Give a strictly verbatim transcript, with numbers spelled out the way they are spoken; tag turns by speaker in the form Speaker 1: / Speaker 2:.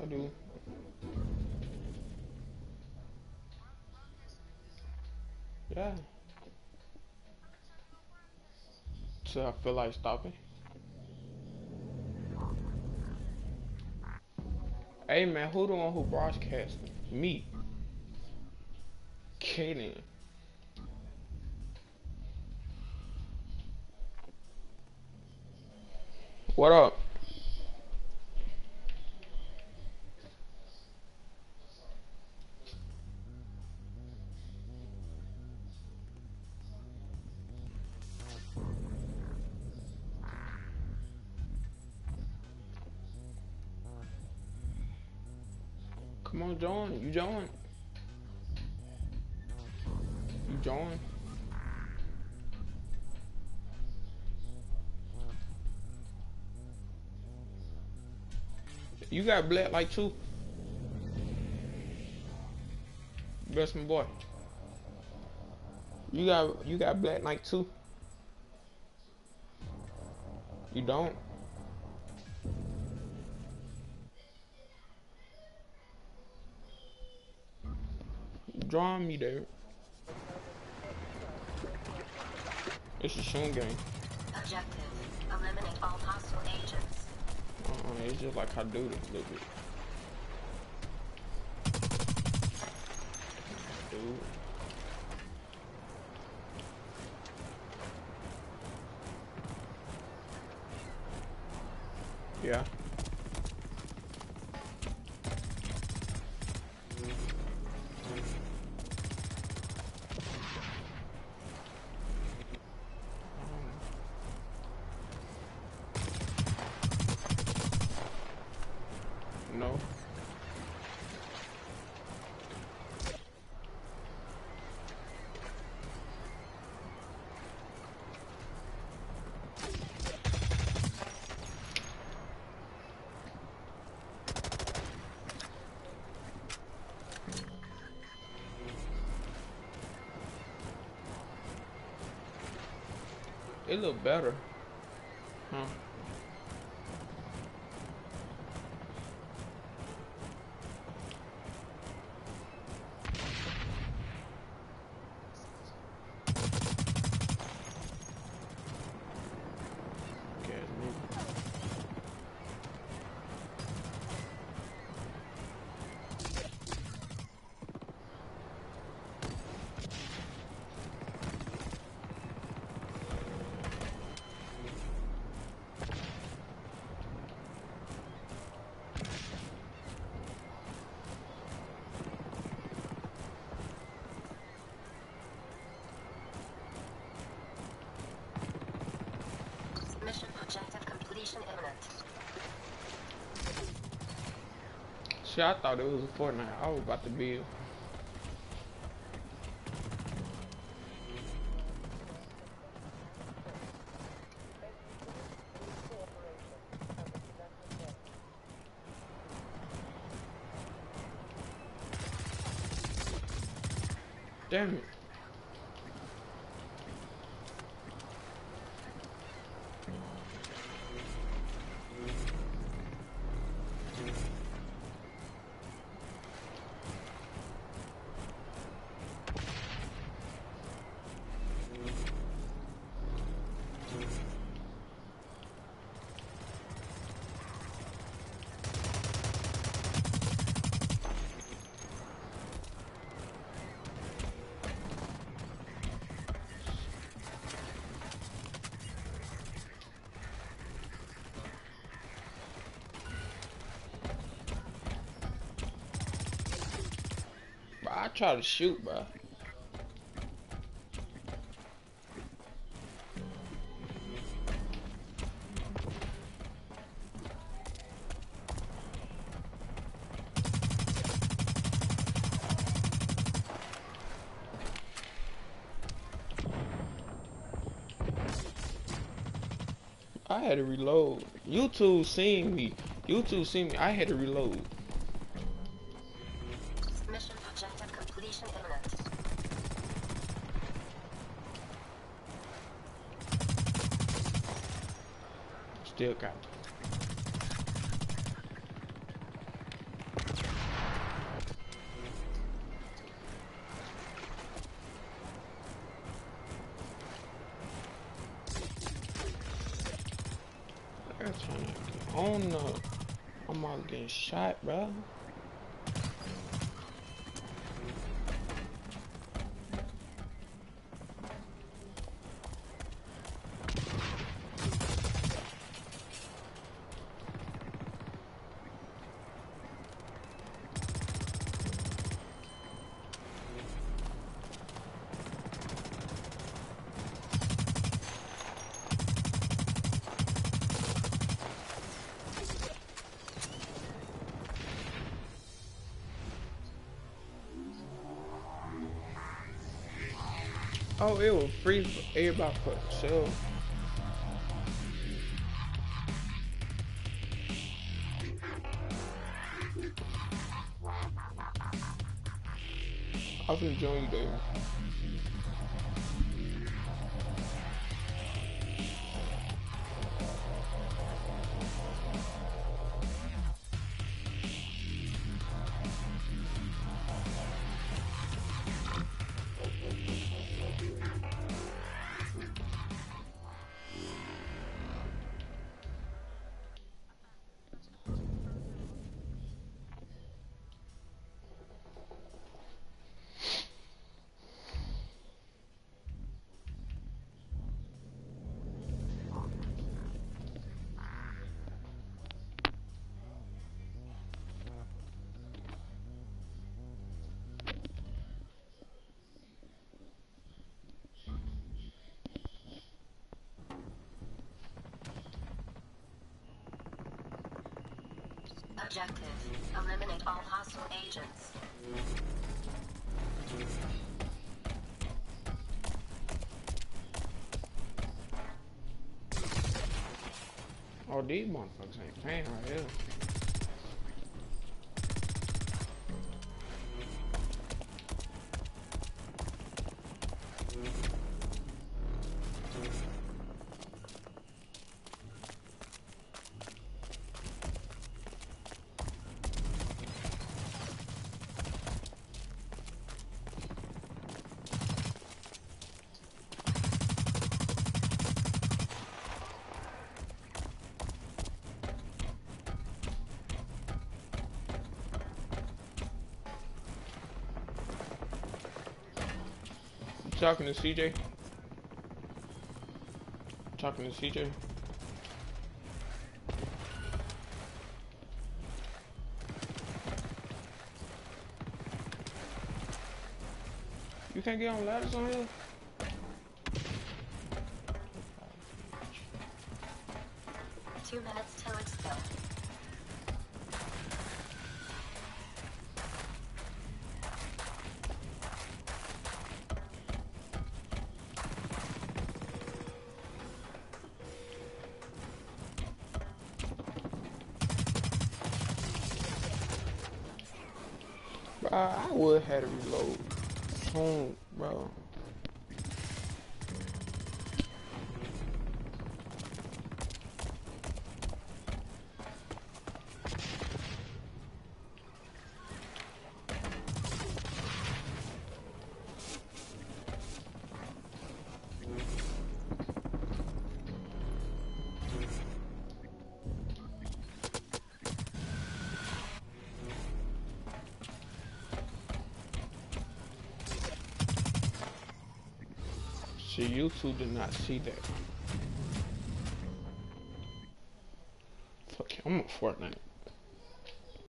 Speaker 1: do. Yeah. So I feel like stopping. Hey man, who the one who broadcasting? Me. Kaden. What up? Come on, join. You join. You join. You got black like two. Best my boy. You got you got black like two. You don't. Join me there. It's a shooting game.
Speaker 2: Objective: eliminate all hostile agents.
Speaker 1: Uh-uh, it's just like I do this a little bit. Dude. Yeah. No. It look better. Huh? Okay,
Speaker 2: Mission objective completion imminent.
Speaker 1: shit, I thought it was a Fortnite. I was about to build. Damn it. Bro, I try to shoot, bro. I had to reload. YouTube seen me. YouTube seen me. I had to reload.
Speaker 2: Mission objective completion imminent.
Speaker 1: Still got it. I'm trying to get on the. I'm all getting shot, bro. Oh, it was free for everybody for sure. I was enjoying you there.
Speaker 2: Objective: eliminate all hostile agents.
Speaker 1: Oh, these motherfuckers ain't playing right here. Talking to C J. Talking to C J. You can't get on ladders on here?
Speaker 2: Two minutes till it's built.
Speaker 1: Bro, I would have to reload soon, bro. See, you two did not see that. Fuck, I'm a Fortnite.